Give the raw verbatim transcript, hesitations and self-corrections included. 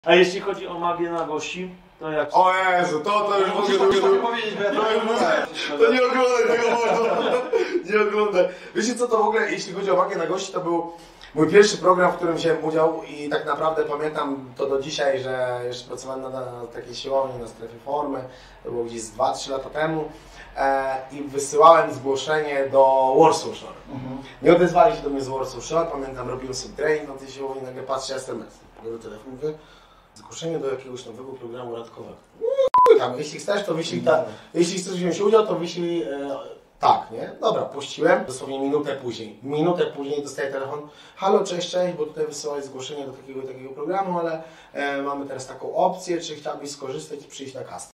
A jeśli chodzi o magię na gości, to jak... O Jezu, to, to już mogę to, to, powiedzieć, to, już mówię, to nie oglądaj tego mordu, nie oglądaj. Wiecie co, to w ogóle, jeśli chodzi o magię na gości, to był mój pierwszy program, w którym wziąłem udział i tak naprawdę pamiętam to do dzisiaj, że jeszcze pracowałem na, na takiej siłowni, na strefie formy, to było gdzieś dwa trzy lata temu e, i wysyłałem zgłoszenie do Warsaw Shore. Mhm. Nie odezwali się do mnie z Warsaw Shore, pamiętam, robiłem sobie trening na tej siłowni, nagle patrzę es em es, biorę telefon, mówię, zgłoszenie do jakiegoś nowego programu radkowego. No, tam, jeśli chcesz, to wyślij tak. Jeśli chcesz wziąć udział, to wyślij e, tak, nie? Dobra, puściłem. Dosłownie minutę później. Minutę później dostaję telefon. Halo, cześć, cześć, bo tutaj wysyłałeś zgłoszenie do takiego i takiego programu, ale e, mamy teraz taką opcję, czy chciałbyś skorzystać i przyjść na cast.